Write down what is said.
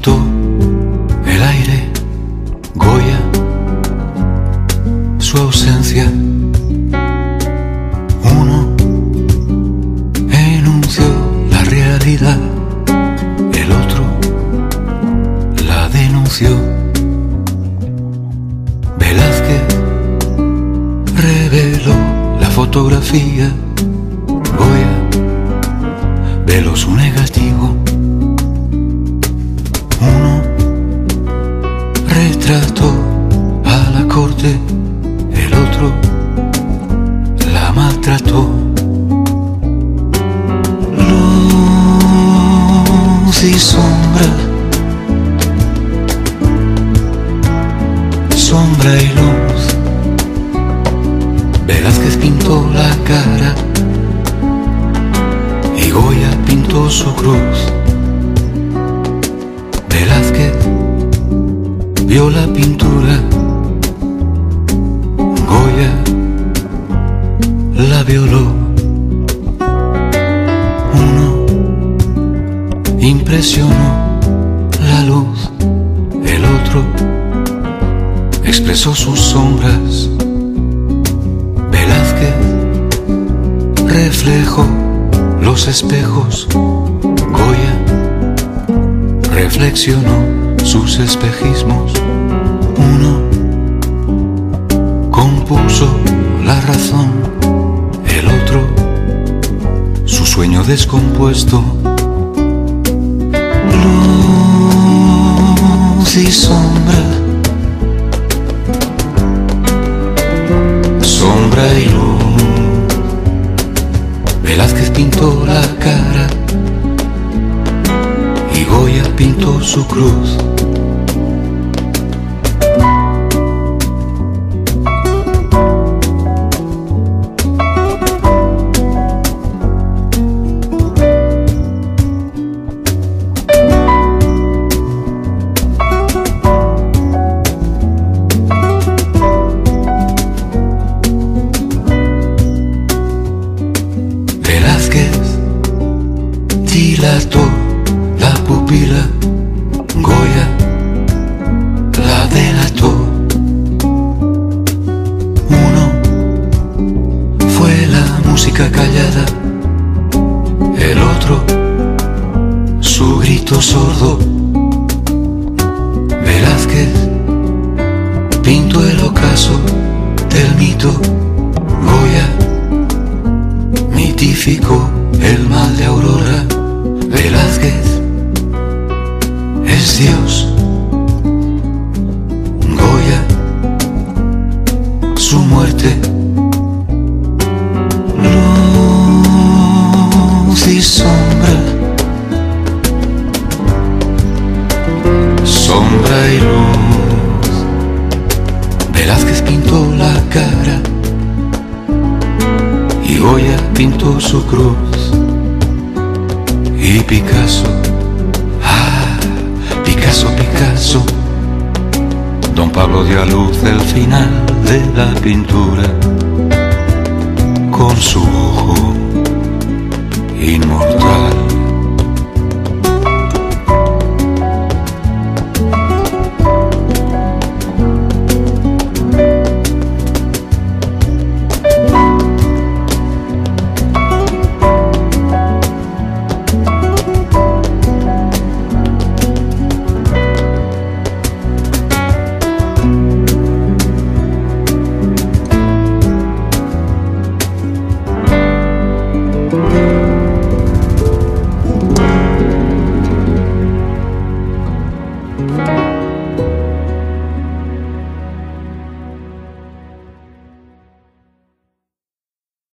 pintó el aire, Goya, su ausencia. Uno enunció la realidad, el otro la denunció. Velázquez reveló la fotografía, Goya veló su negativo. Uno retrató a la corte, el otro la maltrató. Luz y sombra, sombra y luz. Velázquez pintó la cara y Goya pintó su cruz. Velázquez vio la pintura, Goya la violó. Uno impresionó la luz, el otro expresó sus sombras. Velázquez reflejó los espejos, Goya reflexionó sus espejismos. Uno compuso la razón, el otro su sueño descompuesto. Luz y sombra, sombra y luz. Velázquez pintó la cara y Goya pintó su cruz. Dilató la pupila, Goya la delató. Uno fue la música callada, el otro su grito sordo. Velázquez pintó el ocaso del mito, Goya mitificó el mal de Aurora. Velázquez es Dios, Goya su muerte. Luz y sombra, sombra y luz. Velázquez pintó la cara y Goya pintó su cruz. Y Picasso, Picasso, Picasso, Don Pablo dio a luz el final de la pintura con su ojo inmortal. Thank you.